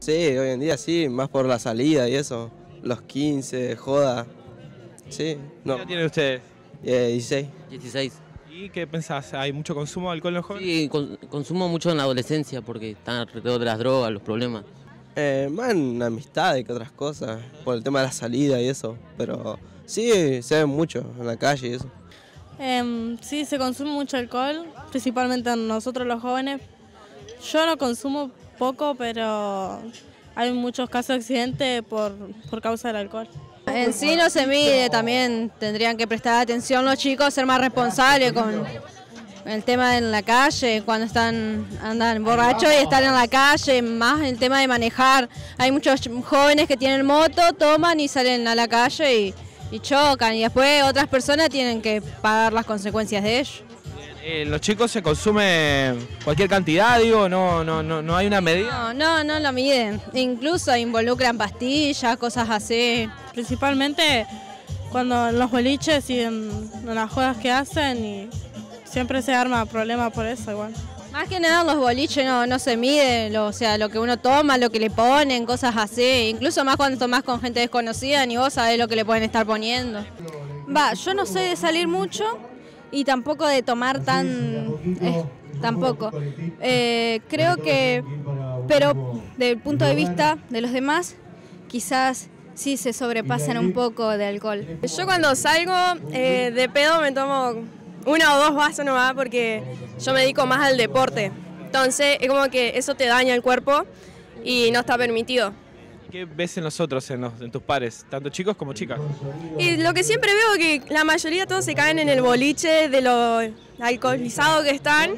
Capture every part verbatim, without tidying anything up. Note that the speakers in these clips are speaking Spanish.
Sí, hoy en día sí, más por la salida y eso. Los quince, joda. Sí, no. ¿Qué edad tienen ustedes? Eh, dieciséis. dieciséis. ¿Y qué pensás? ¿Hay mucho consumo de alcohol en los jóvenes? Sí, con- consumo mucho en la adolescencia porque están alrededor de las drogas, los problemas. Eh, más en amistades que otras cosas, por el tema de la salida y eso. Pero sí, se ven mucho en la calle y eso. Em, sí, se consume mucho alcohol, principalmente nosotros los jóvenes. Yo no consumo poco, pero hay muchos casos de accidentes por, por causa del alcohol. En sí no se mide, también tendrían que prestar atención los chicos, ser más responsables con el tema en la calle, cuando están andan borrachos y están en la calle, más el tema de manejar. Hay muchos jóvenes que tienen moto, toman y salen a la calle y, y chocan, y después otras personas tienen que pagar las consecuencias de ello. Eh, ¿Los chicos se consume cualquier cantidad, digo? No, no, no, no hay una medida. No, no, no lo miden, incluso involucran pastillas, cosas así. Principalmente cuando en los boliches y en, en las juegas que hacen, y siempre se arma problema por eso igual. Más que nada en los boliches no, no se mide, lo, o sea, lo que uno toma, lo que le ponen, cosas así. Incluso más cuando tomás con gente desconocida, ni vos sabés lo que le pueden estar poniendo. Va, yo no soy de salir mucho y tampoco de tomar tan... Eh, tampoco. Eh, creo que, pero desde el punto de vista de los demás, quizás sí se sobrepasan un poco de alcohol. Yo cuando salgo eh, de pedo me tomo una o dos vasos nomás porque yo me dedico más al deporte. Entonces es como que eso te daña el cuerpo y no está permitido. ¿Qué ves en los otros, en, los, en tus pares, tanto chicos como chicas? Y lo que siempre veo es que la mayoría todos se caen en el boliche de lo alcoholizados que están,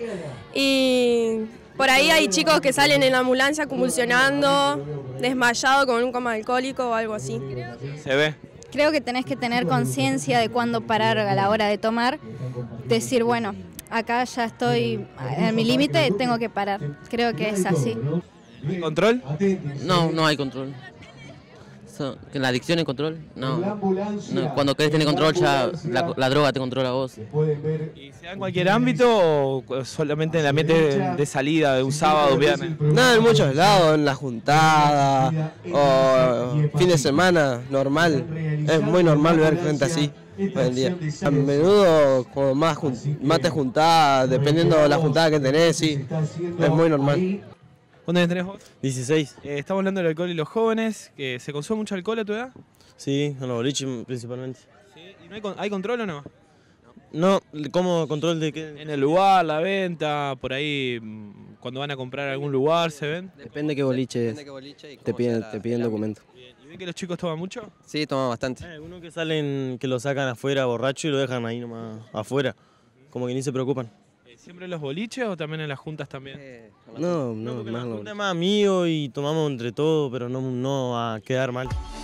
y por ahí hay chicos que salen en la ambulancia convulsionando, desmayados con un coma alcohólico o algo así. ¿Se ve? Creo que tenés que tener conciencia de cuándo parar a la hora de tomar, decir, bueno, acá ya estoy en mi límite, tengo que parar. Creo que es así. ¿Hay control? No, no hay control. So, ¿que ¿La adicción es control? No. No, cuando querés tener control ya la, la droga te controla a vos. ¿Y se da en cualquier ámbito o solamente en el ambiente de, de salida, de un sábado, un viernes? No, en muchos lados, en la juntada o fin de semana, normal. Es muy normal ver gente así hoy en día. A menudo, como más, jun más te juntás, dependiendo de la juntada que tenés, sí, es muy normal. ¿Cuántos años tenés vos? dieciséis. Eh, estamos hablando del alcohol y los jóvenes. ¿Que ¿Se consume mucho alcohol a tu edad? Sí, en los boliches principalmente. ¿Sí? ¿Y no hay, con- hay control o no? No, ¿cómo control de qué? En el lugar, la venta, por ahí, mm, cuando van a comprar a algún lugar, ¿se ven? Depende qué boliche es. Te piden, te piden documento. Bien. ¿Y ven que los chicos toman mucho? Sí, toma bastante. Hay algunos que salen, que lo sacan afuera borracho y lo dejan ahí nomás afuera. Como que ni se preocupan. Eh, ¿Siempre en los boliches o también en las juntas también? No, No, no, porque más la no. junta es más amigos y tomamos entre todos, pero no, no a quedar mal.